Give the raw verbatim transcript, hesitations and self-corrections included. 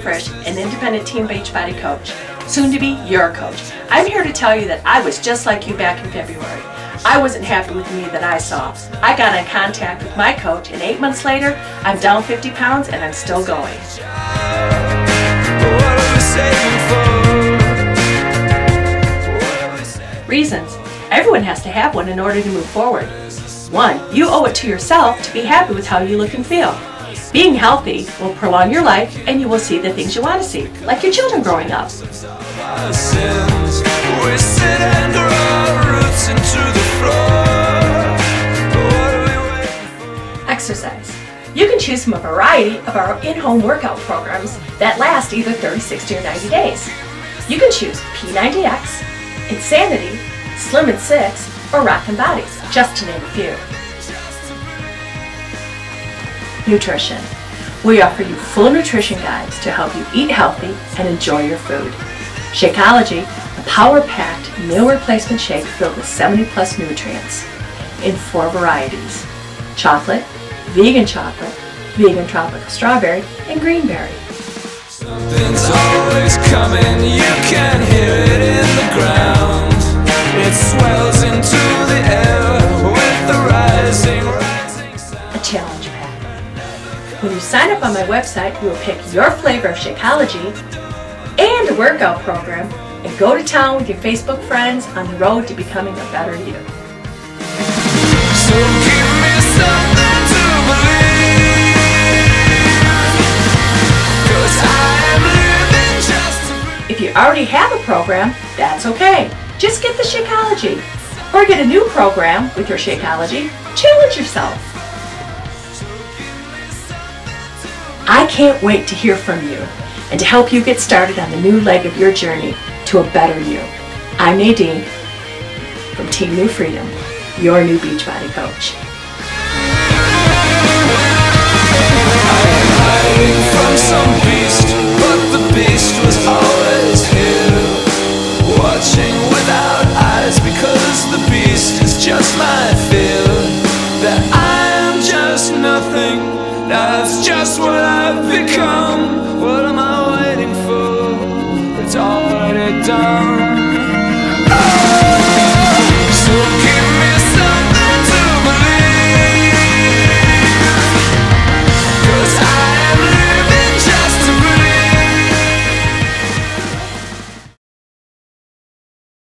Frisch, an independent teen Beachbody coach, soon to be your coach. I'm here to tell you that I was just like you back in February. I wasn't happy with the me that I saw. I got in contact with my coach, and eight months later, I'm down fifty pounds and I'm still going. Reasons. Everyone has to have one in order to move forward. One, you owe it to yourself to be happy with how you look and feel. Being healthy will prolong your life, and you will see the things you want to see, like your children growing up. Exercise. You can choose from a variety of our in-home workout programs that last either thirty, sixty, or ninety days. You can choose P ninety X, Insanity, Slim in Six, or Rockin' Bodies, just to name a few. Nutrition. We offer you full nutrition guides to help you eat healthy and enjoy your food. Shakeology, a power-packed meal replacement shake filled with seventy plus nutrients in four varieties: chocolate, vegan chocolate, vegan tropical strawberry, and greenberry. Something's always coming, you can hear it in the ground. It swells into the air with the rising, rising sound. A challenge pack. When you sign up on my website, you will pick your flavor of Shakeology and a workout program and go to town with your Facebook friends on the road to becoming a better you. So give me something to believe, 'cause I am living just to breathe. If you already have a program, that's okay. Just get the Shakeology, or get a new program with your Shakeology. Challenge yourself. I can't wait to hear from you and to help you get started on the new leg of your journey to a better you. I'm Nadine from Team New Freedom, your new Beachbody coach. Hiding from some beast, but the beast was always here, watching without eyes, because the beast is just my fear, that I'm just nothing. That's just what I've become. What am I waiting for? It's already done.